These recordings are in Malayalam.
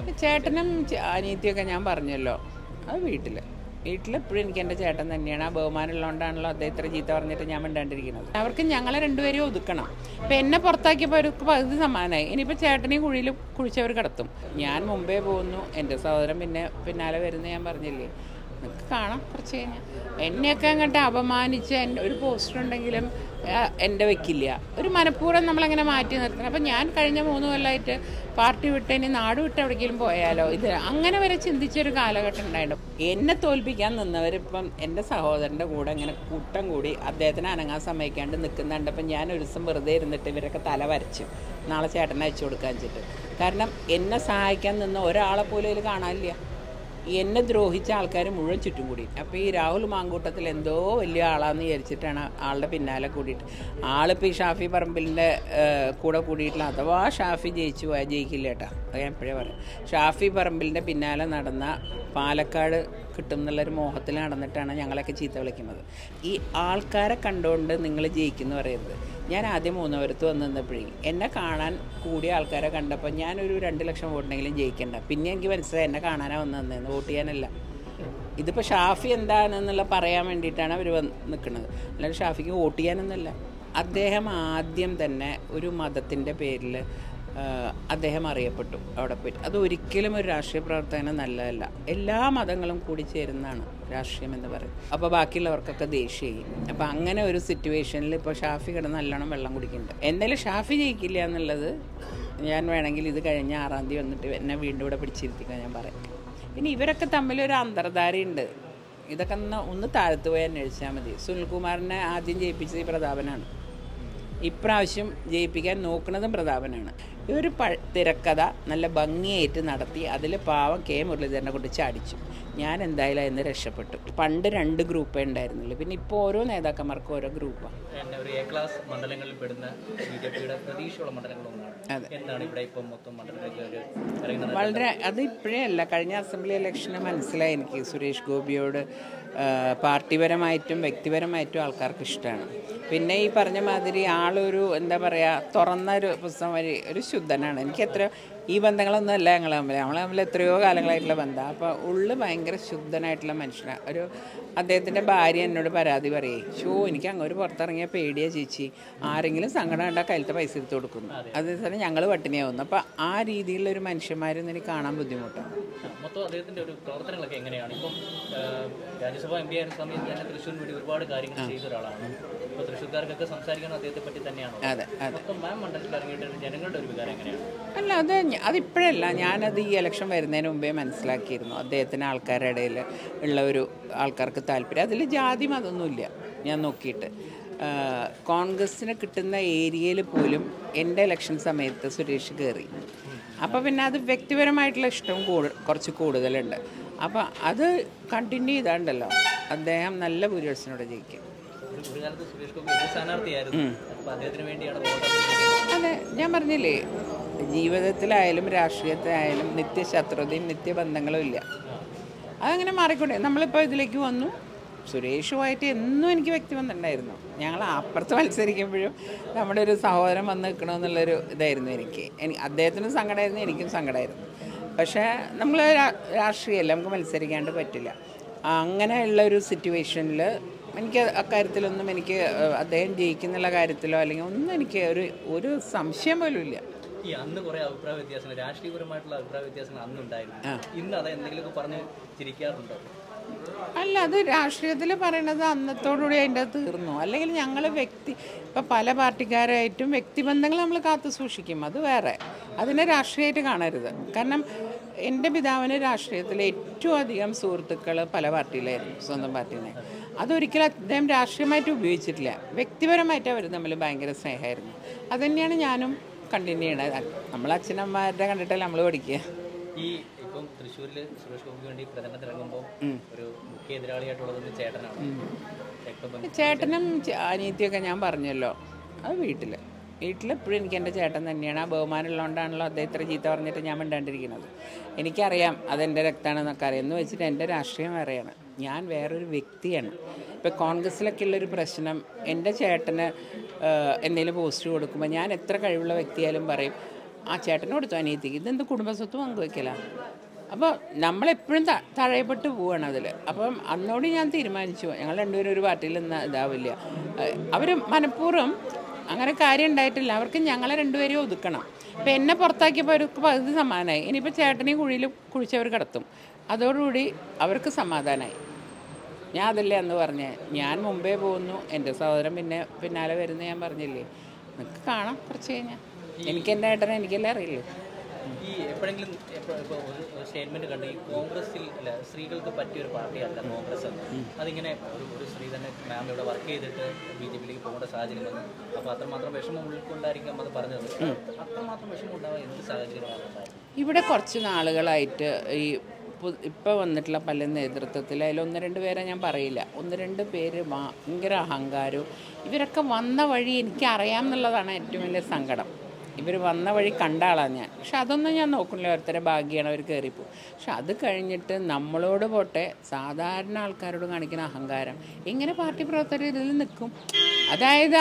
ചേട്ടനും അനിയത്തിയൊക്കെ ഞാൻ പറഞ്ഞല്ലോ, അത് വീട്ടിലെപ്പോഴും എനിക്ക് എൻ്റെ ചേട്ടൻ തന്നെയാണ്. ആ ബഹുമാനമുള്ളതുകൊണ്ടാണല്ലോ അദ്ദേഹം ഇത്ര ചീത്ത പറഞ്ഞിട്ട് ഞാൻ മിണ്ടാണ്ടിരിക്കുന്നത്. അവർക്ക് ഞങ്ങളെ രണ്ടുപേരും ഒതുക്കണം. ഇപ്പം എന്നെ പുറത്താക്കിയപ്പോൾ അവർക്ക് പകുതി സമാനമായി. ഇനിയിപ്പോൾ ചേട്ടനെയും കുഴിയിൽ കുഴിച്ചവർ കിടത്തും. ഞാൻ മുമ്പേ പോകുന്നു, എൻ്റെ സഹോദരൻ പിന്നാലെ വരുന്നു. ഞാൻ പറഞ്ഞില്ലേ, നിങ്ങൾക്ക് കാണാം കുറച്ച് കഴിഞ്ഞാൽ. എന്നെയൊക്കെ അങ്ങോട്ട് അപമാനിച്ച് ഒരു പോസ്റ്റർ ഉണ്ടെങ്കിലും എൻ്റെ വെക്കില്ല. ഒരു മനഃപൂർവ്വം നമ്മളങ്ങനെ മാറ്റി നിർത്തണം. അപ്പം ഞാൻ കഴിഞ്ഞ 3 കൊല്ലമായിട്ട് പാർട്ടി വിട്ട് ഇനി നാട് വിട്ട് എവിടേക്കെങ്കിലും പോയാലോ, ഇത് അങ്ങനെ വരെ ചിന്തിച്ചൊരു കാലഘട്ടം ഉണ്ടായിരുന്നു. എന്നെ തോൽപ്പിക്കാൻ നിന്നവരിപ്പം എൻ്റെ സഹോദരൻ്റെ കൂടെ ഇങ്ങനെ കൂട്ടം കൂടി അദ്ദേഹത്തിന് അനങ്ങാൻ സമ്മതിക്കാണ്ട് നിൽക്കുന്നുണ്ട്. അപ്പം ഞാൻ ഒരു ദിവസം വെറുതെ ഇരുന്നിട്ട് ഇവരൊക്കെ തല വരച്ചു, നാളെ ചേട്ടനെ അയച്ചു കൊടുക്കാൻ വെച്ചിട്ട്. കാരണം എന്നെ സഹായിക്കാൻ നിന്ന ഒരാളെ പോലും ഇതിൽ കാണാനില്ല. എന്നെ ദ്രോഹിച്ച ആൾക്കാർ മുഴുവൻ ചുറ്റും കൂടി. അപ്പോൾ ഈ രാഹുൽ മാങ്കൂട്ടത്തിൽ എന്തോ വലിയ ആളാന്ന് വിചാരിച്ചിട്ടാണ് ആളുടെ പിന്നാലെ കൂടിയിട്ട്. ആളിപ്പോൾ ഈ ഷാഫി പറമ്പിലിൻ്റെ കൂടെ കൂടിയിട്ടില്ല. അഥവാ ഷാഫി ജയിക്കില്ല കേട്ടോ, അത് ഞാൻ എപ്പോഴേ പറയാം. ഷാഫി പറമ്പിലിൻ്റെ പിന്നാലെ നടന്ന പാലക്കാട് കിട്ടും എന്നുള്ളൊരു മോഹത്തിൽ നടന്നിട്ടാണ് ഞങ്ങളൊക്കെ ചീത്ത വിളിക്കുന്നത്. ഈ ആൾക്കാരെ കണ്ടുകൊണ്ട് നിങ്ങൾ ജയിക്കുന്നു പറയരുത്. ഞാൻ ആദ്യം 3 വന്ന് നിന്നപ്പോഴേ എന്നെ കാണാൻ കൂടിയ ആൾക്കാരെ കണ്ടപ്പോൾ ഞാനൊരു 2 ലക്ഷം വോട്ടുണ്ടെങ്കിലും ജയിക്കണ്ട. പിന്നെ എനിക്ക് മനസ്സിലായി എന്നെ കാണാനാണ് വന്നതെന്ന്, വോട്ട് ചെയ്യാനല്ല. ഇതിപ്പോൾ ഷാഫി എന്താണെന്നുള്ള പറയാൻ വേണ്ടിയിട്ടാണ് അവർ നിൽക്കുന്നത്, അല്ലാതെ ഷാഫിക്ക് വോട്ട് ചെയ്യാനൊന്നുമല്ല. അദ്ദേഹം ആദ്യം തന്നെ ഒരു മതത്തിൻ്റെ പേരിൽ അദ്ദേഹം അറിയപ്പെട്ടു അവിടെ പോയിട്ട്. അതൊരിക്കലും ഒരു രാഷ്ട്രീയ പ്രവർത്തനം നല്ലതല്ല. എല്ലാ മതങ്ങളും കൂടി ചേരുന്നതാണ് രാഷ്ട്രീയം എന്ന് പറയും. അപ്പോൾ ബാക്കിയുള്ളവർക്കൊക്കെ ദേഷ്യമായി. അപ്പോൾ അങ്ങനെ ഒരു സിറ്റുവേഷനിൽ ഇപ്പോൾ ഷാഫി കിടന്ന് നല്ലോണം വെള്ളം കുടിക്കുന്നുണ്ട്. എന്തായാലും ഷാഫി ജയിക്കില്ല എന്നുള്ളത് ഞാൻ വേണമെങ്കിൽ ഇത് കഴിഞ്ഞ 6-ാം തീയതി വന്നിട്ട് എന്നെ വീണ്ടും ഇവിടെ പിടിച്ചിരുത്തിക്കാൻ ഞാൻ പറയാം. പിന്നെ ഇവരൊക്കെ തമ്മിലൊരു അന്തർധാരയുണ്ട്. ഇതൊക്കെ ഒന്ന് താഴ്ത്തു പോയി അന്വേഷിച്ചാൽ മതി. സുനിൽകുമാറിനെ ആദ്യം ജയിപ്പിച്ചത് ഈ പ്രതാപനാണ്. ഇപ്രാവശ്യം ജയിപ്പിക്കാൻ നോക്കുന്നതും പ്രതാപനാണ്. ഒരു തിരക്കഥ നല്ല ഭംഗിയായിട്ട് നടത്തി അതിൽ പാവം കെ മുരളീധരനെ കൊണ്ട് ചാടിച്ചു. ഞാൻ എന്തായാലും അതിന് രക്ഷപ്പെട്ടു. പണ്ട് 2 ഗ്രൂപ്പേ ഉണ്ടായിരുന്നുള്ളൂ, പിന്നെ ഇപ്പോൾ ഓരോ നേതാക്കന്മാർക്കും ഓരോ ഗ്രൂപ്പാണ്. വളരെ അത് ഇപ്പോഴേ അല്ല, കഴിഞ്ഞ അസംബ്ലി ഇലക്ഷന് മനസ്സിലായി എനിക്ക്. സുരേഷ് ഗോപിയോട് പാർട്ടിപരമായിട്ടും വ്യക്തിപരമായിട്ടും ആൾക്കാർക്ക് ഇഷ്ടമാണ്. പിന്നെ ഈ പറഞ്ഞ മാതിരി ആളൊരു എന്താ പറയുക, തുറന്നൊരു പുസ്തകം വഴി ഒരു ശുദ്ധനാണ്. എനിക്കത്ര ഈ ബന്ധങ്ങളൊന്നും അല്ല ഞങ്ങൾ തമ്മിൽ എത്രയോ കാലങ്ങളായിട്ടുള്ള ബന്ധമാണ്. അപ്പോൾ ഉള്ളു ഭയങ്കര ശുദ്ധനായിട്ടുള്ള മനുഷ്യനാണ്. അദ്ദേഹത്തിൻ്റെ ഭാര്യ എന്നോട് പരാതി പറയേ, എനിക്ക് അങ്ങോട്ട് പുറത്തിറങ്ങിയ പേടിയാ ചേച്ചി, ആരെങ്കിലും സങ്കടം കണ്ടാൽ കയ്യിലത്തെ പൈസ എടുത്ത് കൊടുക്കുന്നു, അതേസമയം ഞങ്ങൾ പട്ടിണിയാവുന്നു. അപ്പോൾ ആ രീതിയിലുള്ളൊരു മനുഷ്യന്മാരൊന്നും എനിക്ക് കാണാൻ ബുദ്ധിമുട്ടാണ്. മൊത്തം അദ്ദേഹത്തിൻ്റെ ഒരു പ്രവർത്തനങ്ങളൊക്കെ എങ്ങനെയാണ്? ഇപ്പം രാജ്യസഭാ MP ആയിരുന്ന സമയത്ത് തന്നെ തൃശ്ശൂരിന് വേണ്ടി ഒരുപാട് കാര്യങ്ങൾ ചെയ്ത ഒരാളാണ്. ഇപ്പോൾ തൃശ്ശൂർക്കാർക്കൊക്കെ സംസാരിക്കണം അദ്ദേഹത്തെ പറ്റി തന്നെയാണ്. മൊത്തം മണ്ഡലത്തിൽ ഇറങ്ങിയിട്ട് ജനങ്ങളുടെ ഒരു വികാരം എങ്ങനെയാണ്? അല്ല, അതിപ്പോഴല്ല, ഞാനത് ഈ ഇലക്ഷൻ വരുന്നതിന് മുമ്പേ മനസ്സിലാക്കിയിരുന്നു. അദ്ദേഹത്തിന് ആൾക്കാരുടെ ഇടയിൽ ഉള്ള ഒരു ആൾക്കാർക്ക് താല്പര്യം, അതിൽ ജാതി മതമൊന്നുമില്ല. ഞാൻ നോക്കിയിട്ട് കോൺഗ്രസ്സിന് കിട്ടുന്ന ഏരിയയിൽ പോലും എൻ്റെ ഇലക്ഷൻ സമയത്ത് സുരേഷ് കയറി. അപ്പോൾ പിന്നെ അത് വ്യക്തിപരമായിട്ടുള്ള ഇഷ്ടം കുറച്ച് കൂടുതലുണ്ട്. അപ്പോൾ അത് കണ്ടിന്യൂ ചെയ്താണ്ടല്ലോ അദ്ദേഹം നല്ല ഭൂരിപക്ഷത്തിനോട് ജയിക്കും. അതെ, ഞാൻ പറഞ്ഞില്ലേ, ജീവിതത്തിലായാലും രാഷ്ട്രീയത്തിലായാലും നിത്യശത്രുതയും നിത്യബന്ധങ്ങളും ഇല്ല. അതങ്ങനെ മാറിക്കൊണ്ടേ. നമ്മളിപ്പോൾ ഇതിലേക്ക് വന്നു. സുരേഷുമായിട്ട് എന്നും എനിക്ക് വ്യക്തിബന്ധം ഉണ്ടായിരുന്നു. ഞങ്ങൾ അപ്പുറത്ത് മത്സരിക്കുമ്പോഴും നമ്മുടെ ഒരു സഹോദരൻ വന്ന് നിൽക്കണമെന്നുള്ളൊരു ഇതായിരുന്നു എനിക്ക്. അദ്ദേഹത്തിനും സങ്കടമായിരുന്നു, എനിക്കും സങ്കടമായിരുന്നു. പക്ഷേ നമ്മൾ രാഷ്ട്രീയമല്ല, നമുക്ക് മത്സരിക്കാണ്ട് പറ്റില്ല. അങ്ങനെയുള്ളൊരു സിറ്റുവേഷനിൽ എനിക്ക് അക്കാര്യത്തിലൊന്നും എനിക്ക് അദ്ദേഹം ജയിക്കുന്നുള്ള കാര്യത്തിലോ അല്ലെങ്കിൽ ഒന്നും എനിക്ക് ഒരു സംശയം പോലും ഇല്ല. ഈ അന്ന് കുറേ അഭിപ്രായ വ്യത്യാസങ്ങൾ, രാഷ്ട്രീയപരമായിട്ടുള്ള അഭിപ്രായ വ്യത്യാസങ്ങൾ അന്നുണ്ടായിരുന്നു. ഇന്ന് അത് എന്തെങ്കിലുമൊക്കെ പറഞ്ഞ് ചിരിക്കാറുണ്ടോ? അല്ല, അത് രാഷ്ട്രീയത്തിൽ പറയണത് അന്നത്തോടുകൂടി അതിൻ്റെ അത് തീർന്നു. അല്ലെങ്കിൽ ഞങ്ങൾ ഇപ്പം പല പാർട്ടിക്കാരായിട്ടും വ്യക്തിബന്ധങ്ങൾ നമ്മൾ കാത്തു സൂക്ഷിക്കും, അത് വേറെ. അതിനെ രാഷ്ട്രീയമായിട്ട് കാണരുത്. കാരണം എൻ്റെ പിതാവിന് രാഷ്ട്രീയത്തിൽ ഏറ്റവും അധികം സുഹൃത്തുക്കൾ പല പാർട്ടിയിലായിരുന്നു, സ്വന്തം പാർട്ടിനെ. അതൊരിക്കലും അദ്ദേഹം രാഷ്ട്രീയമായിട്ട് ഉപയോഗിച്ചിട്ടില്ല, വ്യക്തിപരമായിട്ട് അവർ തമ്മിൽ ഭയങ്കര സ്നേഹമായിരുന്നു. അതുതന്നെയാണ് ഞാനും കണ്ടിന്യൂ ചെയ്യണത്. നമ്മൾ അച്ഛനമ്മമാരുടെ കണ്ടിട്ടല്ലേ നമ്മൾ പഠിക്കുക. ഈ ഇപ്പം തൃശ്ശൂരിൽ സുരേഷ് ഗോപിക്ക് വേണ്ടി പ്രചരണത്തിനിറങ്ങുമ്പോൾ ഒരു മുഖ്യ എതിരാളിയായിട്ടുള്ളത് ചേട്ടനാണ്. ചേട്ടനും അനിയത്തിയൊക്കെ ഞാൻ പറഞ്ഞല്ലോ, അത് വീട്ടിലെപ്പോഴും എനിക്ക് എൻ്റെ ചേട്ടൻ തന്നെയാണ്. ആ ബഹുമാനമുള്ളതുകൊണ്ടാണല്ലോ അദ്ദേഹം ഇത്ര ചീത്ത പറഞ്ഞിട്ട് ഞാൻ മിണ്ടാണ്ടിരിക്കുന്നത്. എനിക്കറിയാം അതെൻ്റെ രക്തമാണെന്നൊക്കെ അറിയാം. എന്ന് വെച്ചിട്ട് എൻ്റെ രാഷ്ട്രീയം വേറെയാണ്, ഞാൻ വേറൊരു വ്യക്തിയാണ്. ഇപ്പോൾ കോൺഗ്രസ്സിലൊക്കെ ഉള്ളൊരു പ്രശ്നം, എൻ്റെ ചേട്ടന് എന്തെങ്കിലും പോസ്റ്റ് കൊടുക്കുമ്പോൾ ഞാൻ എത്ര കഴിവുള്ള വ്യക്തിയായാലും പറയും, ആ ചേട്ടന് കൊടുത്തു അനിയത്തിക്ക്. ഇതെന്ത് കുടുംബസ്വത്ത് പങ്കുവയ്ക്കല? അപ്പോൾ നമ്മളെപ്പോഴും തഴയപ്പെട്ട് പോവുകയാണ് അതിൽ. അപ്പം അന്നോട് ഞാൻ തീരുമാനിച്ചു ഞങ്ങൾ രണ്ടുപേരും ഒരു പാർട്ടിയിൽ നിന്ന് ഇതാവില്ല. അവർ മനഃപൂർവ്വം അങ്ങനെ കാര്യം ഉണ്ടായിട്ടില്ല. അവർക്ക് ഞങ്ങളെ രണ്ടുപേരെയും ഒതുക്കണം. ഇപ്പം എന്നെ പുറത്താക്കിയപ്പോൾ അവർക്ക് പകുതി സമാധാനമായി. ഇനിയിപ്പോൾ ചേട്ടനെയും കുഴിയിൽ കുഴിച്ചവർ കിടത്തും. അതോടുകൂടി അവർക്ക് സമാധാനമായി. ഞാൻ അതല്ലേ അന്ന് പറഞ്ഞേ, ഞാൻ മുമ്പേ പോകുന്നു, എൻ്റെ സഹോദരൻ പിന്നാലെ വരുന്ന ഞാൻ പറഞ്ഞില്ലേ. നിങ്ങൾക്ക് കാണാം കുറച്ച് കഴിഞ്ഞാൽ. എനിക്ക് എൻ്റെ ഏട്ടനെ എനിക്കല്ലേ അറിയില്ലേ. ഈ എപ്പോഴെങ്കിലും ഇപ്പോൾ ഒരു സ്റ്റേറ്റ്മെൻറ്റ് കണ്ട് ഈ കോൺഗ്രസ്സിൽ സ്ത്രീകൾക്ക് പറ്റിയൊരു പാർട്ടിയല്ല കോൺഗ്രസ് എന്ന്. അതിങ്ങനെ ഒരു സ്ത്രീ തന്നെ മാം ഇവിടെ വർക്ക് ചെയ്തിട്ട് BJPയിലേക്ക് പോകേണ്ട സാഹചര്യം വന്നു. അപ്പോൾ അത്രമാത്രം വിഷമം ഉൾക്കൊണ്ടായിരിക്കും അത് പറഞ്ഞത്. അത്രമാത്രം വിഷമം ഉണ്ടാവുക എന്ത് സാഹചര്യമാണ് ഉണ്ടായത്? ഇവിടെ കുറച്ച് നാളുകളായിട്ട് ഈ ഇപ്പോൾ വന്നിട്ടുള്ള പല നേതൃത്വത്തിൽ അതിൽ 1-2 പേരെ ഞാൻ പറയില്ല. 1-2 പേര് ഭയങ്കര അഹങ്കാരവും. ഇവരൊക്കെ വന്ന വഴി എനിക്കറിയാം എന്നുള്ളതാണ് ഏറ്റവും വലിയ സങ്കടം. ഇവർ വന്ന വഴി കണ്ട ആളാണ് ഞാൻ. പക്ഷെ അതൊന്നും ഞാൻ നോക്കുന്നില്ല. ഓരോരുത്തരെ ഭാഗ്യമാണ് അവർ കയറിപ്പോവും. പക്ഷെ അത് കഴിഞ്ഞിട്ട് നമ്മളോട് പോട്ടെ സാധാരണ ആൾക്കാരോട് കാണിക്കുന്ന അഹങ്കാരം എങ്ങനെ പാർട്ടി പ്രവർത്തകർ ഇതിൽ നിൽക്കും? അതായത്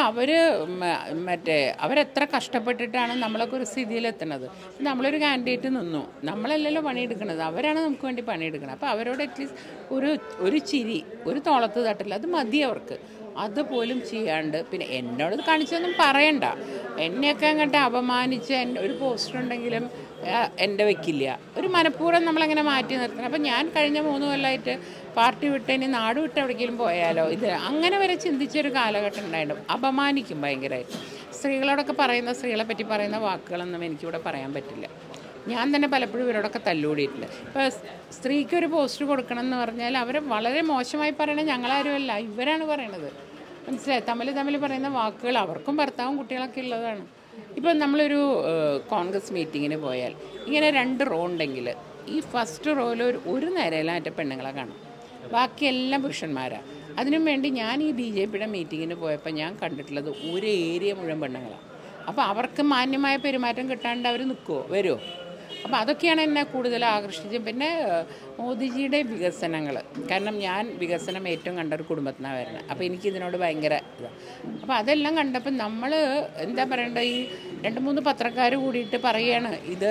അവരെത്ര കഷ്ടപ്പെട്ടിട്ടാണ് നമ്മളൊക്കെ ഒരു സ്ഥിതിയിലെത്തുന്നത്. നമ്മളൊരു കാൻഡിഡേറ്റ് നിന്നു, നമ്മളല്ലല്ലോ പണിയെടുക്കുന്നത്, അവരാണ് നമുക്ക് വേണ്ടി പണിയെടുക്കുന്നത്. അപ്പോൾ അവരോട് അറ്റ്ലീസ്റ്റ് ഒരു ചിരി, ഒരു തോളത്ത് തട്ടില്ല, അത് മതി അവർക്ക്. അതുപോലും ചെയ്യാണ്ട് പിന്നെ എന്നോട് കാണിച്ചൊന്നും പറയണ്ട. എന്നെയൊക്കെ അങ്ങോട്ട് അപമാനിച്ച് ഒരു പോസ്റ്റർ ഉണ്ടെങ്കിലും എൻ്റെ വയ്ക്കില്ല. ഒരു മനഃപൂർവ്വം നമ്മളങ്ങനെ മാറ്റി നിർത്തണം. അപ്പം ഞാൻ കഴിഞ്ഞ 3 കൊല്ലമായിട്ട് പാർട്ടി വിട്ട് ഇനി നാട് വിട്ട് എവിടേക്കെങ്കിലും പോയാലോ, ഇത് അങ്ങനെ വരെ ചിന്തിച്ചൊരു കാലഘട്ടം ഉണ്ടായിട്ടും അപമാനിക്കും ഭയങ്കരമായിട്ട്. സ്ത്രീകളെ പറ്റി പറയുന്ന വാക്കുകളൊന്നും എനിക്കിവിടെ പറയാൻ പറ്റില്ല. ഞാൻ തന്നെ പലപ്പോഴും ഇവരോടൊക്കെ തല്ലുകൂടിയിട്ടുണ്ട്. ഇപ്പോൾ സ്ത്രീക്കൊരു പോസ്റ്റ് കൊടുക്കണം എന്ന് പറഞ്ഞാൽ അവർ വളരെ മോശമായി പറയണത് ഞങ്ങളാരുമല്ല, ഇവരാണ് പറയണത്. മനസ്സിലായി? തമ്മിൽ പറയുന്ന വാക്കുകൾ അവർക്കും ഭർത്താവും കുട്ടികളൊക്കെ ഉള്ളതാണ്. ഇപ്പം നമ്മളൊരു കോൺഗ്രസ് മീറ്റിങ്ങിന് പോയാൽ ഇങ്ങനെ 2 റോ ഉണ്ടെങ്കിൽ ഈ ഫസ്റ്റ് റോയിൽ ഒരു നിരയിലായിട്ട് പെണ്ണുങ്ങളെ കാണും, ബാക്കിയെല്ലാം പുരുഷന്മാരാണ്. അതിനും വേണ്ടി ഞാൻ ഈ BJPയുടെ മീറ്റിങ്ങിന് പോയപ്പോൾ ഞാൻ കണ്ടിട്ടുള്ളത് ഒരു ഏരിയ മുഴുവൻ പെണ്ണുങ്ങളാണ്. അപ്പോൾ അവർക്ക് മാന്യമായ പെരുമാറ്റം കിട്ടാണ്ട് അവർ വരുമോ? അപ്പോൾ അതൊക്കെയാണ് എന്നെ കൂടുതൽ ആകർഷിച്ചത്. പിന്നെ മോദിജിയുടെ വികസനങ്ങൾ, കാരണം ഞാൻ വികസനം ഏറ്റവും കണ്ട ഒരു കുടുംബത്തിനാണ് വരുന്നത്. അപ്പോൾ എനിക്കിതിനോട് ഭയങ്കര ഇതാണ്. അപ്പോൾ അതെല്ലാം കണ്ടപ്പോൾ നമ്മൾ എന്താ പറയേണ്ടത്, ഈ 2-3 പത്രക്കാർ കൂടിയിട്ട് പറയുകയാണ് ഇത്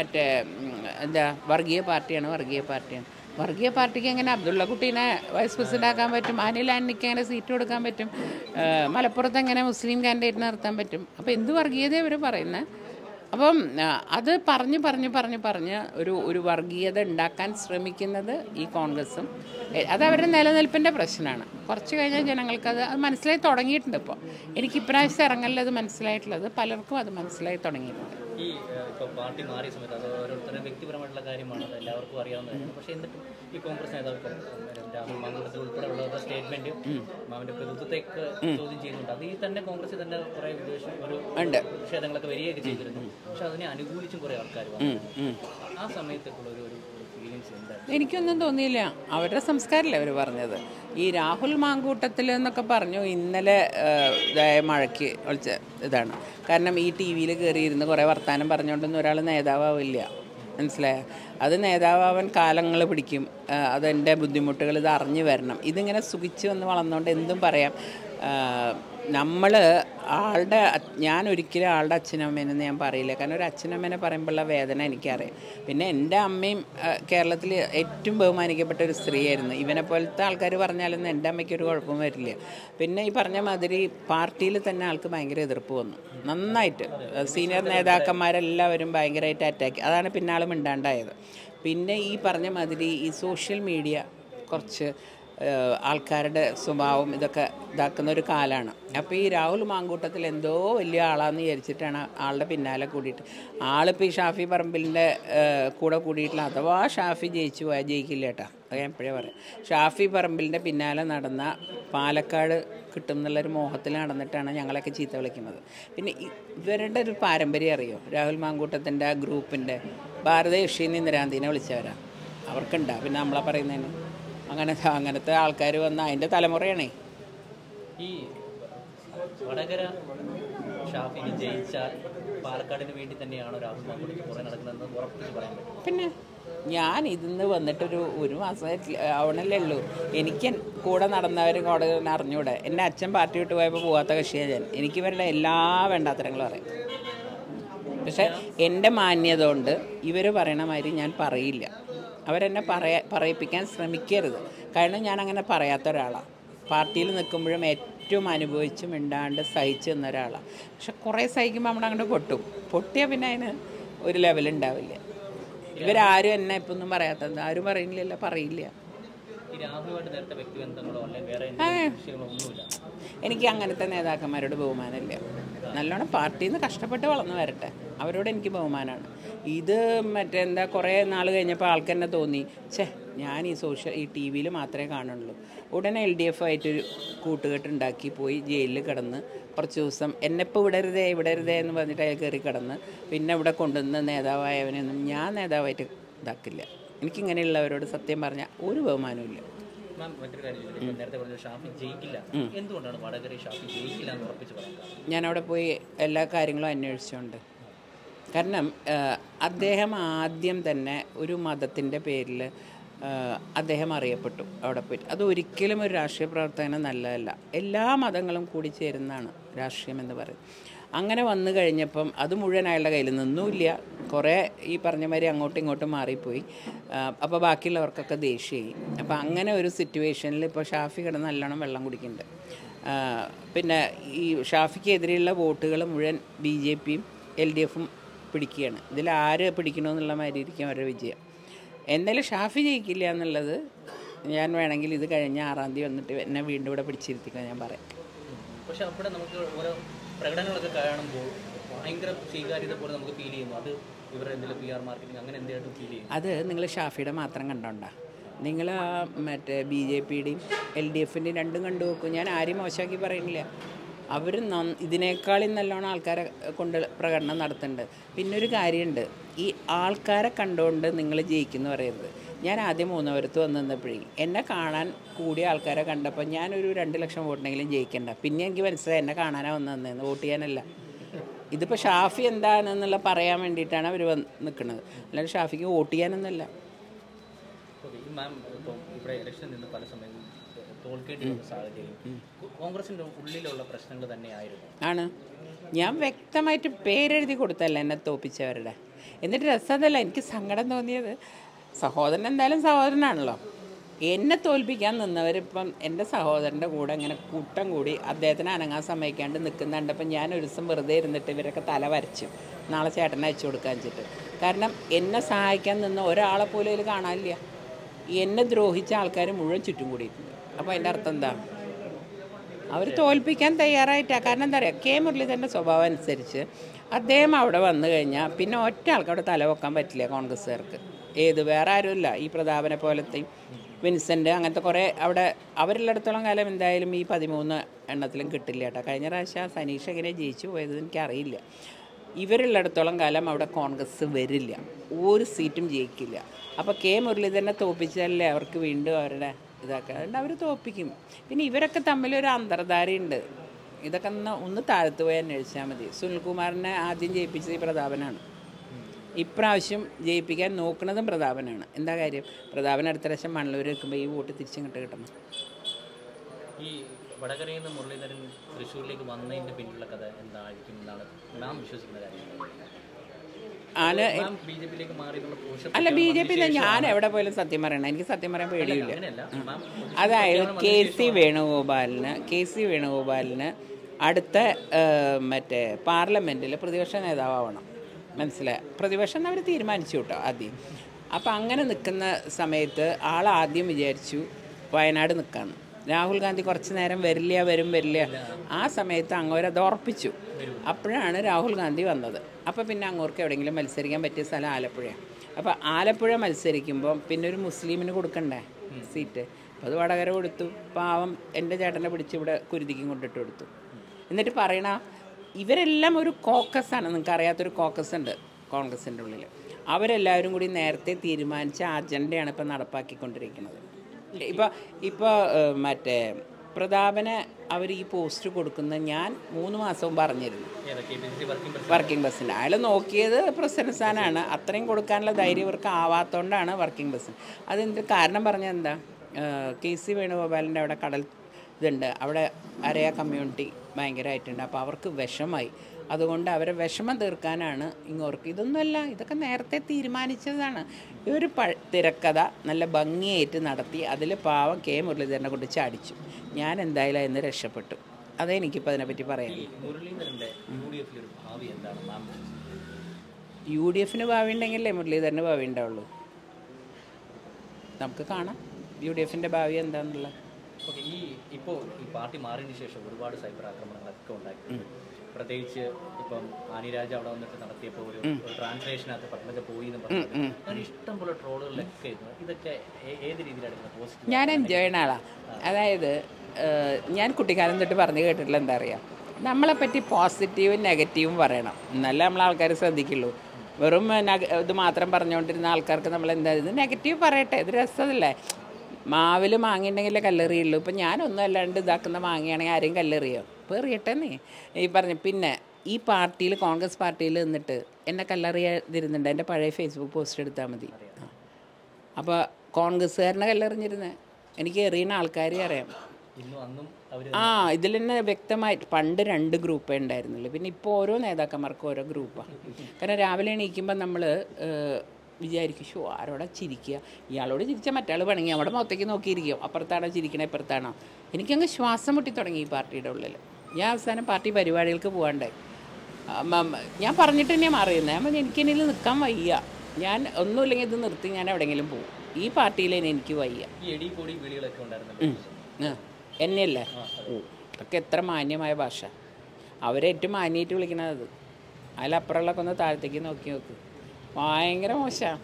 വർഗീയ പാർട്ടിയാണ്. വർഗീയ പാർട്ടിക്ക് എങ്ങനെ അബ്ദുള്ള കുട്ടീനെ വൈസ് പ്രസിഡന്റ് ആക്കാൻ പറ്റും? അനിൽ ആന്റണിക്ക് എങ്ങനെ സീറ്റ് കൊടുക്കാൻ പറ്റും? മലപ്പുറത്ത് എങ്ങനെ മുസ്ലിം കാൻഡിഡേറ്റ് നിർത്താൻ പറ്റും? അപ്പോൾ എന്ത് വർഗീയതയാണ് ഇവർ പറയുന്നത്? അപ്പം അത് പറഞ്ഞ് ഒരു വർഗീയത ഉണ്ടാക്കാൻ ശ്രമിക്കുന്നത് ഈ കോൺഗ്രസും. അത് അവരുടെ നിലനിൽപ്പിൻ്റെ പ്രശ്നമാണ്. കുറച്ച് കഴിഞ്ഞാൽ ജനങ്ങൾക്കത് മനസ്സിലായി തുടങ്ങിയിട്ടുണ്ട്. ഇപ്പോൾ എനിക്ക് ഇപ്രാവശ്യത്തെ ഇറങ്ങലിൽ അത് മനസ്സിലായിട്ടുള്ളത്, പലർക്കും അത് മനസ്സിലായി തുടങ്ങിയിട്ടുണ്ട്. ഈ ഇപ്പോൾ പാർട്ടി മാറിയ സമയത്ത് അത് ഓരോരുത്തരുടെ വ്യക്തിപരമായിട്ടുള്ള കാര്യമാണ്, അത് എല്ലാവർക്കും അറിയാവുന്നതാണ്. പക്ഷേ എന്നിട്ടും ഈ കോൺഗ്രസ് നേതാക്കൾ രാഹുൽ മാങ്കൂട്ടത്തിൽ ഉൾപ്പെടെയുള്ള സ്റ്റേറ്റ്മെന്റ് മാമിന്റെ പ്രതിത്വത്തേക്ക് ചോദ്യം ചെയ്യുന്നുണ്ട്. അത് ഈ തന്നെ കോൺഗ്രസിൽ തന്നെ കുറെ പ്രതിഷേധങ്ങളൊക്കെ വരികയൊക്കെ ചെയ്തിരുന്നു. പക്ഷെ അതിനെ അനുകൂലിച്ചും കുറെ ആൾക്കാർ വന്നു. ആ സമയത്തേക്കുള്ള ഒരു ഫീലിങ്സ് എന്തായിരുന്നു? എനിക്കൊന്നും തോന്നിയില്ല. അവരുടെ സംസ്കാരമല്ലേ അവർ പറഞ്ഞത്. ഈ രാഹുൽ മാങ്കൂട്ടത്തിൽ എന്നൊക്കെ പറഞ്ഞു ഇന്നലെ മഴയ്ക്ക് വിളിച്ച ഇതാണ്. കാരണം ഈ TV-യിൽ കയറിയിരുന്ന് കുറേ വർത്തമാനം പറഞ്ഞുകൊണ്ടൊന്നും ഒരാൾ നേതാവില്ല. മനസ്സിലായോ? അത് നേതാവാൻ കാലങ്ങൾ പിടിക്കും. അതെൻ്റെ ബുദ്ധിമുട്ടുകൾ ഇത് അറിഞ്ഞു വരണം. ഇതിങ്ങനെ സുഖിച്ച് വന്ന് വളർന്നുകൊണ്ട് എന്തും പറയാം. ഞാൻ ഒരിക്കലും ആളുടെ അച്ഛനമ്മേനെന്ന് ഞാൻ പറയില്ല. കാരണം ഒരു അച്ഛനമ്മേനെ പറയുമ്പോഴുള്ള വേദന എനിക്കറിയാം. പിന്നെ എൻ്റെ അമ്മയും കേരളത്തിൽ ഏറ്റവും ബഹുമാനിക്കപ്പെട്ട ഒരു സ്ത്രീയായിരുന്നു. ഇവനെ പോലത്തെ ആൾക്കാർ പറഞ്ഞാലൊന്നും എൻ്റെ അമ്മയ്ക്ക് ഒരു കുഴപ്പം വരില്ല. പിന്നെ ഈ പറഞ്ഞ മാതിരി പാർട്ടിയിൽ തന്നെ ആൾക്ക് ഭയങ്കര എതിർപ്പ് വന്നു, നന്നായിട്ട്. സീനിയർ നേതാക്കന്മാരെല്ലാവരും ഭയങ്കരമായിട്ട് അറ്റാക്ക്. അതാണ് പിന്നെ ആൾ മിണ്ടാണ്ടായത്. പിന്നെ ഈ പറഞ്ഞ മാതിരി ഈ സോഷ്യൽ മീഡിയ കുറച്ച് ആൾക്കാരുടെ സ്വഭാവം ഇതൊക്കെ ഇതാക്കുന്ന ഒരു കാലമാണ്. അപ്പോൾ ഈ രാഹുൽ മാങ്കൂട്ടത്തിൽ എന്തോ വലിയ ആളാണെന്ന് വിചാരിച്ചിട്ടാണ് ആളുടെ പിന്നാലെ കൂടിയിട്ട് ആളിപ്പോൾ ഈ ഷാഫി പറമ്പിലിൻ്റെ കൂടെ കൂടിയിട്ടുള്ള, അഥവാ ഷാഫി ജയിച്ചു പോയാൽ ജയിക്കില്ല കേട്ടോ, അത് ഞാൻ എപ്പോഴേ പറയാം. ഷാഫി പറമ്പിലിൻ്റെ പിന്നാലെ നടന്ന പാലക്കാട് കിട്ടും എന്നുള്ളൊരു മോഹത്തിൽ നടന്നിട്ടാണ് ഞങ്ങളൊക്കെ ചീത്ത വിളിക്കുന്നത്. പിന്നെ ഇവരുടെ ഒരു പാരമ്പര്യം അറിയോ? രാഹുൽ മാങ്കൂട്ടത്തിൻ്റെ ആ ഗ്രൂപ്പിൻ്റെ ഭാരതയക്ഷീന്ന് ഇന്ദിരാന്തിനെ വിളിച്ചവരാണ്. അവർക്കുണ്ടാ പിന്നെ നമ്മളെ പറയുന്നതിന് അങ്ങനത്തെ ആൾക്കാർ വന്ന അതിൻ്റെ തലമുറയാണേ. ഈ വടകര ഷാഫിന് ജയിച്ചാൽ പാലക്കാടിന് വേണ്ടി തന്നെയാണോ രാഹുൽ മാങ്കൂട്ടത്തിൽ കുറേ നടക്കുന്നതെന്ന് ഉറപ്പിച്ച് പറയാൻ പറ്റും? പിന്നെ ഞാൻ ഇതിന്ന് വന്നിട്ടൊരു 1 മാസം ആവണല്ലേ ഉള്ളൂ. എനിക്ക് കൂടെ നടന്നവരും കൂടെ അറിഞ്ഞൂടെ. എൻ്റെ അച്ഛൻ പാർട്ടി വിട്ട് പോയപ്പോൾ പോകാത്ത കക്ഷിയാണ് ഞാൻ. എനിക്ക് ഇവരുടെ എല്ലാ വേണ്ടാത്തരങ്ങളും അറിയാം. പക്ഷെ എൻ്റെ മാന്യത കൊണ്ട് ഇവർ പറയണ മാതിരി ഞാൻ പറയില്ല. അവരെന്നെ പറയിപ്പിക്കാൻ ശ്രമിക്കരുത്. കാരണം ഞാൻ അങ്ങനെ പറയാത്ത ഒരാളാണ്. പാർട്ടിയിൽ നിൽക്കുമ്പോഴും ഏറ്റവും അനുഭവിച്ച് മിണ്ടാണ്ട് സഹിച്ച് നിന്ന ഒരാളാണ്. പക്ഷെ കുറേ സഹിക്കുമ്പോൾ നമ്മൾ അങ്ങോട്ട് പൊട്ടിയാൽ പിന്നെ അതിന് ഒരു ലെവലുണ്ടാവില്ല. ഇവരാരും എന്നെ ഇപ്പം ഒന്നും പറയാത്തത്, ആരും പറയുന്നില്ല, പറയില്ല. എനിക്ക് അങ്ങനത്തെ നേതാക്കന്മാരോട് ബഹുമാനമില്ല. നല്ലോണം പാർട്ടിയിൽ നിന്ന് കഷ്ടപ്പെട്ട് വളർന്നു വരട്ടെ, അവരോട് എനിക്ക് ബഹുമാനമാണ്. ഇത് മറ്റെന്താ കുറേ നാൾ കഴിഞ്ഞപ്പോൾ ആൾക്ക് തന്നെ തോന്നി, ഞാൻ ഈ ടി വിയിൽ മാത്രമേ കാണുള്ളൂ. ഉടനെ LDF ആയിട്ടൊരു കൂട്ടുകെട്ടുണ്ടാക്കി പോയി ജയിലിൽ കിടന്ന് കുറച്ച് ദിവസം എന്നെപ്പോൾ വിടരുതേ എന്ന് പറഞ്ഞിട്ട് അയാൾ കയറി കിടന്ന് പിന്നെ ഇവിടെ കൊണ്ടുവന്ന് നേതാവായവനൊന്നും ഞാൻ നേതാവായിട്ട് ഇതാക്കില്ല. എനിക്കിങ്ങനെയുള്ളവരോട് സത്യം പറഞ്ഞാൽ ഒരു ബഹുമാനവും ഇല്ല. ഞാനവിടെ പോയി എല്ലാ കാര്യങ്ങളും അന്വേഷിച്ചുകൊണ്ട്. കാരണം അദ്ദേഹം ആദ്യം തന്നെ ഒരു മതത്തിൻ്റെ പേരിൽ അദ്ദേഹം അറിയപ്പെട്ടു അവിടെ പോയിട്ട്. അതൊരിക്കലും ഒരു രാഷ്ട്രീയ പ്രവർത്തനം നല്ലതല്ല. എല്ലാ മതങ്ങളും കൂടി ചേരുന്നതാണ് രാഷ്ട്രീയം എന്ന് പറയുന്നത്. അങ്ങനെ വന്നു കഴിഞ്ഞപ്പം അത് മുഴുവൻ അയാളുടെ കയ്യിൽ നിന്നുമില്ല. കുറേ ഈ പറഞ്ഞ മാതിരി അങ്ങോട്ടും ഇങ്ങോട്ടും മാറിപ്പോയി. അപ്പോൾ ബാക്കിയുള്ളവർക്കൊക്കെ ദേഷ്യമായി. അപ്പോൾ അങ്ങനെ ഒരു സിറ്റുവേഷനിൽ ഇപ്പോൾ ഷാഫി കിടന്ന് നല്ലോണം വെള്ളം കുടിക്കുന്നുണ്ട്. പിന്നെ ഈ ഷാഫിക്കെതിരെയുള്ള വോട്ടുകൾ മുഴുവൻ BJPയും LDFും പിടിക്കുകയാണ്. ഇതിൽ ആര് പിടിക്കണമെന്നുള്ള മാതിരി ഇരിക്കും അവരുടെ വിജയം. എന്തായാലും ഷാഫി ജയിക്കില്ല എന്നുള്ളത് ഞാൻ വേണമെങ്കിൽ ഇത് കഴിഞ്ഞ 6-ാം തീയതി വന്നിട്ട് എന്നെ വീണ്ടും ഇവിടെ പിടിച്ചിരുത്തിക്കാൻ ഞാൻ പറയാം. പക്ഷെ അവിടെ നമുക്ക് ഓരോ പ്രകടനങ്ങളൊക്കെ കാണുമ്പോൾ ഭയങ്കര സ്വീകാര്യത പോലെ നമുക്ക് ഫീൽ ചെയ്യുന്നു. അത് ഇവരുടെ എന്തെങ്കിലും PR മാർക്കറ്റിംഗ് അങ്ങനെ എന്തെങ്കിലും ഫീൽ ചെയ്യും. അത് നിങ്ങൾ ഷാഫിയുടെ മാത്രം കണ്ടോണ്ടാ. നിങ്ങൾ മറ്റേ BJPയുടെയും LDFിൻ്റെയും രണ്ടും കണ്ടു നോക്കും. ഞാൻ ആരെയും മോശമാക്കി പറയുന്നില്ല. അവർ ഇതിനേക്കാളും നല്ലോണം ആൾക്കാരെ കൊണ്ട് പ്രകടനം നടത്തുന്നുണ്ട്. പിന്നൊരു കാര്യമുണ്ട്, ഈ ആൾക്കാരെ കണ്ടുകൊണ്ട് നിങ്ങൾ ജയിക്കുന്നു പറയരുത്. ഞാൻ ആദ്യം മൂന്നവരത്ത് വന്ന് നിന്നപ്പോഴേ എന്നെ കാണാൻ കൂടിയ ആൾക്കാരെ കണ്ടപ്പോൾ ഞാനൊരു 2 ലക്ഷം വോട്ടിനെങ്കിലും ജയിക്കണ്ട. പിന്നെ എനിക്ക് മനസ്സിലായി എന്നെ കാണാനാണ് വന്നതെന്ന്, വോട്ട് ചെയ്യാനല്ല. ഇതിപ്പോൾ ഷാഫി എന്താണെന്നുള്ള പറയാൻ വേണ്ടിയിട്ടാണ് അവർ നിൽക്കുന്നത്, അല്ലാണ്ട് ഷാഫിക്ക് വോട്ട് ചെയ്യാനൊന്നുമല്ല. മാം ഇപ്പോൾ ഇവിടെ ഇലക്ഷനിൽ നിന്ന് പല സമയത്തും തോൽക്കേണ്ടി സാഹചര്യം കോൺഗ്രസിൻ്റെ ഉള്ളിലുള്ള പ്രശ്നങ്ങൾ തന്നെയായിരുന്നു. ആണ്. ഞാൻ വ്യക്തമായിട്ട് പേരെഴുതി കൊടുത്തല്ല എന്നെ തോൽപ്പിച്ചവരുടെ. എന്നിട്ട് രസമല്ല, എനിക്ക് സങ്കടം തോന്നിയത്, സഹോദരൻ എന്തായാലും സഹോദരനാണല്ലോ, എന്നെ തോൽപ്പിക്കാൻ നിന്നവരിപ്പം എൻ്റെ സഹോദരൻ്റെ കൂടെ ഇങ്ങനെ കൂട്ടം കൂടി അദ്ദേഹത്തിന് അനങ്ങാൻ സമ്മതിക്കാണ്ട് നിൽക്കുന്നുണ്ടപ്പം ഞാൻ ഒരു ദിവസം വെറുതെ ഇരുന്നിട്ട് ഇവരൊക്കെ തല വരച്ചു, നാളെ ചേട്ടനെ അയച്ചു കൊടുക്കാൻ വെച്ചിട്ട്. കാരണം എന്നെ സഹായിക്കാൻ നിന്ന ഒരാളെ പോലും ഇതിൽ കാണാനില്ല. എന്നെ ദ്രോഹിച്ച ആൾക്കാർ മുഴുവൻ ചുറ്റും കൂടിയിട്ടുണ്ട്. അപ്പോൾ അതിൻ്റെ അർത്ഥം എന്താ? അവർ തോൽപ്പിക്കാൻ തയ്യാറായിട്ടാണ്. കാരണം എന്താ പറയുക, K. മുരളീധരൻ്റെ സ്വഭാവം അനുസരിച്ച് അദ്ദേഹം അവിടെ വന്നു കഴിഞ്ഞാൽ പിന്നെ ഒറ്റ ആൾക്ക് അവിടെ തലവെക്കാൻ പറ്റില്ല കോൺഗ്രസ്സുകാർക്ക്. വേറെ ആരുമില്ല, ഈ പ്രതാപനെ പോലത്തെയും വിൻസെൻ്റ് അങ്ങനത്തെ കുറേ അവിടെ അവരുള്ളിടത്തോളം കാലം എന്തായാലും ഈ 13 എണ്ണത്തിലും കിട്ടില്ല കേട്ടോ. കഴിഞ്ഞ പ്രാവശ്യം സനീഷ് എങ്ങനെ ജയിച്ചു പോയത് എനിക്കറിയില്ല. ഇവരുള്ളിടത്തോളം കാലം അവിടെ കോൺഗ്രസ് വരില്ല, ഒരു സീറ്റും ജയിക്കില്ല. അപ്പോൾ K. മുരളീധരനെ തോൽപ്പിച്ചാലല്ലേ അവർക്ക് വീണ്ടും അവരുടെ ഇതാക്കുക. അതുകൊണ്ട് അവർ തോൽപ്പിക്കും. പിന്നെ ഇവരൊക്കെ തമ്മിലൊരു അന്തർധാരയുണ്ട്. ഇതൊക്കെ ഒന്ന് താഴ്ത്തു പോയി അന്വേഷിച്ചാൽ മതി. സുനിൽകുമാറിനെ ആദ്യം ജയിപ്പിച്ചത് ഈ പ്രതാപനാണ്. ഇപ്രാവശ്യം ജയിപ്പിക്കാൻ നോക്കുന്നതും പ്രതാപനാണ്. എന്താ കാര്യം? പ്രതാപൻ അടുത്ത പ്രാവശ്യം മണ്ണൂർ വെക്കുമ്പോൾ ഈ വോട്ട് തിരിച്ചിങ്ങോട്ട് കിട്ടണം. ഈ വടകരയിൽ നിന്ന് മുരളീധരൻ തൃശ്ശൂരിലേക്ക് വന്നതിൻ്റെ പിന്നിലുള്ള കഥ എന്തായിരിക്കും എന്നാണ് നാം വിശ്വസിക്കുന്ന കാര്യം? അല്ല, BJP ഞാൻ എവിടെ പോയാലും സത്യം പറയണം. എനിക്ക് സത്യം പറയാൻ പേടിയില്ല. അതായത് KC വേണുഗോപാലിന് അടുത്ത മറ്റേ പാർലമെൻറ്റിൽ പ്രതിപക്ഷ നേതാവണം. മനസ്സിലായി? പ്രതിപക്ഷം അവർ തീരുമാനിച്ചു കേട്ടോ ആദ്യം. അപ്പം അങ്ങനെ നിൽക്കുന്ന സമയത്ത് ആദ്യം വിചാരിച്ചു വയനാട് നിൽക്കാമെന്ന്. രാഹുൽ ഗാന്ധി കുറച്ച് നേരം വരില്ല. ആ സമയത്ത് അങ്ങോരത് ഉറപ്പിച്ചു. അപ്പോഴാണ് രാഹുൽ ഗാന്ധി വന്നത്. അപ്പോൾ പിന്നെ അങ്ങോർക്ക് എവിടെയെങ്കിലും മത്സരിക്കാൻ പറ്റിയ സ്ഥലം ആലപ്പുഴയാണ്. അപ്പോൾ ആലപ്പുഴ മത്സരിക്കുമ്പോൾ പിന്നെ ഒരു മുസ്ലിമിന് കൊടുക്കണ്ടേ സീറ്റ്. അപ്പോൾ അത് വടകര കൊടുത്തു. പാവം എൻ്റെ ചേട്ടനെ പിടിച്ച് ഇവിടെ കുരുതിക്കും കൊണ്ടിട്ട് കൊടുത്തു. എന്നിട്ട് പറയണ ഇവരെല്ലാം ഒരു കോക്കസാണ്. നിങ്ങൾക്ക് അറിയാത്തൊരു കോക്കസ് ഉണ്ട് കോൺഗ്രസിൻ്റെ ഉള്ളിൽ. അവരെല്ലാവരും കൂടി നേരത്തെ തീരുമാനിച്ച അജണ്ടയാണ് ഇപ്പോൾ നടപ്പാക്കിക്കൊണ്ടിരിക്കുന്നത്. ഇപ്പോൾ മറ്റേ പ്രതാപനെ അവർ ഈ പോസ്റ്റ് കൊടുക്കുന്നത് ഞാൻ 3 മാസവും പറഞ്ഞിരുന്നു. വർക്കിംഗ് ബസ്സിൻ്റെ അയാൾ നോക്കിയത് പ്രസിഡന്റ് സ്ഥാനമാണ്. അത്രയും കൊടുക്കാനുള്ള ധൈര്യം ഇവർക്ക് ആവാത്തതുകൊണ്ടാണ് വർക്കിംഗ് ബസ്സിന്. അതിൻ്റെ കാരണം പറഞ്ഞാൽ എന്താ, KC വേണുഗോപാലിൻ്റെ അവിടെ കടൽ ഇതുണ്ട്, അവിടെ അരയ കമ്മ്യൂണിറ്റി ഭയങ്കരമായിട്ടുണ്ട്. അപ്പോൾ അവർക്ക് വിഷമായി. അതുകൊണ്ട് അവരെ വിഷമം തീർക്കാനാണ് ഇങ്ങോർക്ക്. ഇതൊന്നുമല്ല, ഇതൊക്കെ നേരത്തെ തീരുമാനിച്ചതാണ്. ഒരു തിരക്കഥ നല്ല ഭംഗിയായിട്ട് നടത്തി അതിൽ പാവം കെ മുരളീധരനെ കൊണ്ട് ചാടിച്ചു. ഞാൻ എന്തായാലും അതിന് രക്ഷപ്പെട്ടു. അതെനിക്കിപ്പോൾ അതിനെപ്പറ്റി പറയാം. യു ഡി എഫിന് ഭാവി ഉണ്ടെങ്കിലേ മുരളീധരന് ഭാവി ഉണ്ടാവുള്ളൂ. നമുക്ക് കാണാം യു ഡി എഫിൻ്റെ ഭാവി എന്താണെന്നുള്ളത്. ഓക്കെ, ഇപ്പോൾ ഈ പാർട്ടി മാറിയതിന് ശേഷം ഒരുപാട് സൈബർ ആക്രമണങ്ങളൊക്കെ ഉണ്ടാക്കി. പ്രത്യേകിച്ച് ഇപ്പം ആനിരാജ അവിടെ വന്നിട്ട് നടത്തിയപ്പോൾ ഒരു ട്രാൻസ്ലേഷനകത്ത് പത്മജ പോയി എന്ന് പറഞ്ഞു ഇഷ്ടംപോലെ ട്രോളുകളിലൊക്കെ ഇതൊക്കെ ഏത് രീതിയിലാണ് പോസിറ്റീവ്? ഞാൻ എൻജോയ് ചെയ്യുന്ന ആളാണ്. അതായത് ഞാൻ കുട്ടിക്കാലം തൊട്ട് പറഞ്ഞു കേട്ടിട്ടുള്ള എന്താ അറിയാം, നമ്മളെപ്പറ്റി പോസിറ്റീവും നെഗറ്റീവും പറയണം, എന്നല്ല നമ്മൾ ആൾക്കാർ ശ്രദ്ധിക്കുള്ളൂ. വെറും ഇത് മാത്രം പറഞ്ഞുകൊണ്ടിരുന്ന ആൾക്കാർക്ക് നമ്മൾ എന്താ ഇത് നെഗറ്റീവ് പറയട്ടെ, ഇത് രസമല്ലേ. മാവിൽ മാങ്ങയുണ്ടെങ്കിലേ കല്ലെറിയുള്ളൂ. ഇപ്പം ഞാനൊന്നും അല്ലാണ്ട് ഇതാക്കുന്ന മാങ്ങയാണെങ്കിൽ ആരെയും കല്ലെറിയോ? ഇപ്പോൾ എറിയട്ടെ നീ ഈ പറഞ്ഞു. പിന്നെ ഈ പാർട്ടിയിൽ, കോൺഗ്രസ് പാർട്ടിയിൽ നിന്നിട്ട് എന്നെ കല്ലെറിയാതിരുന്നുണ്ട്. എൻ്റെ പഴയ ഫേസ്ബുക്ക് പോസ്റ്റ് എടുത്താൽ മതി. അപ്പോൾ കോൺഗ്രസ്സുകാരനെ കല്ലെറിഞ്ഞിരുന്നത് എനിക്ക് എറിയുന്ന ആൾക്കാരെ അറിയാം. ഇതിൽ തന്നെ വ്യക്തമായിട്ട് പണ്ട് 2 ഗ്രൂപ്പേ ഉണ്ടായിരുന്നുള്ളൂ. പിന്നെ ഇപ്പോൾ ഓരോ നേതാക്കന്മാർക്കും ഓരോ ഗ്രൂപ്പാണ്. കാരണം രാവിലെ എണീക്കുമ്പോൾ നമ്മൾ വിചാരിക്കും, ഷോ ആരോടെ ചിരിക്കുക, ഇയാളോട് ചിരിച്ചാൽ മറ്റാൾ പണങ്ങി അവിടെ മുഖത്തേക്ക് നോക്കിയിരിക്കും, അപ്പുറത്താണോ ചിരിക്കണേ ഇപ്പുറത്താണോ. എനിക്കങ്ങ് ശ്വാസം മുട്ടി തുടങ്ങി ഈ പാർട്ടിയുടെ ഉള്ളിൽ. ഞാൻ അവസാനം പാർട്ടി പരിപാടികൾക്ക് പോകാണ്ടായി. ഞാൻ പറഞ്ഞിട്ട് തന്നെയാണ് മാറിയുന്നത്. ഞാൻ പറഞ്ഞു എനിക്കെന്നിൽ നിൽക്കാൻ വയ്യ, ഞാൻ ഒന്നുമില്ലെങ്കിൽ ഇത് നിർത്തി ഞാൻ എവിടെയെങ്കിലും പോകും. ഈ പാർട്ടിയിൽ എനിക്ക് വയ്യ. എന്നെയല്ലേ? അതൊക്കെ എത്ര മാന്യമായ ഭാഷ. അവരേറ്റവും മാന്യമായിട്ട് വിളിക്കണത്. അതിലപ്പുറമുള്ളൊക്കെ ഒന്ന് താഴത്തേക്ക് നോക്കി നോക്ക്, ഭയങ്കര മോശമാണ്.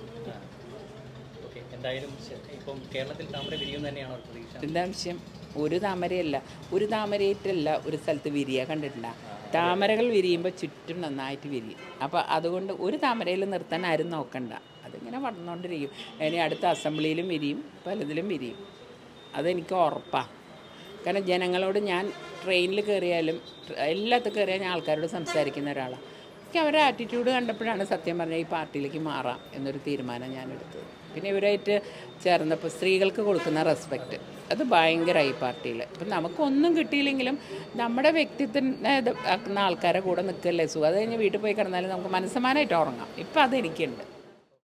എന്താ വിഷയം? ഒരു താമരയല്ല, ഒരു താമരയായിട്ടല്ല ഒരു സ്ഥലത്ത് വിരിയുക കണ്ടിട്ടുണ്ടോ? താമരകൾ വിരിയുമ്പോൾ ചുറ്റും നന്നായിട്ട് വിരിയും. അപ്പോൾ അതുകൊണ്ട് ഒരു താമരയിൽ നിർത്താൻ ആരും നോക്കണ്ട, അതിങ്ങനെ വളർന്നുകൊണ്ടിരിക്കും. ഇനി അടുത്ത അസംബ്ലിയിലും വിരിയും, പലതിലും വിരിയും. അതെനിക്ക് ഉറപ്പാണ്. കാരണം ജനങ്ങളോട് ഞാൻ ട്രെയിനിൽ കയറിയാലും എല്ലാത്തും കയറിയാൽ ഞാൻ ആൾക്കാരോട് സംസാരിക്കുന്ന ഒരാളാണ്. എനിക്ക് അവരുടെ ആറ്റിറ്റ്യൂഡ് കണ്ടപ്പോഴാണ് സത്യം പറഞ്ഞാൽ ഈ പാർട്ടിയിലേക്ക് മാറാം എന്നൊരു തീരുമാനം ഞാൻ എടുത്തത്. പിന്നെ ഇവരായിട്ട് ചേർന്നപ്പോൾ സ്ത്രീകൾക്ക് കൊടുക്കുന്ന റെസ്പെക്റ്റ് അത് ഭയങ്കരമായി പാർട്ടിയിൽ. ഇപ്പം നമുക്കൊന്നും കിട്ടിയില്ലെങ്കിലും നമ്മുടെ വ്യക്തിത്വത്തിനെ ആക്കുന്ന ആൾക്കാരെ കൂടെ നിൽക്കല്ലേ സുഖം. അത് കഴിഞ്ഞ് വീട്ടിൽ പോയി കിടന്നാലും നമുക്ക് മനസ്സമാനമായിട്ട് ഉറങ്ങാം. ഇപ്പം അതെനിക്കുണ്ട്.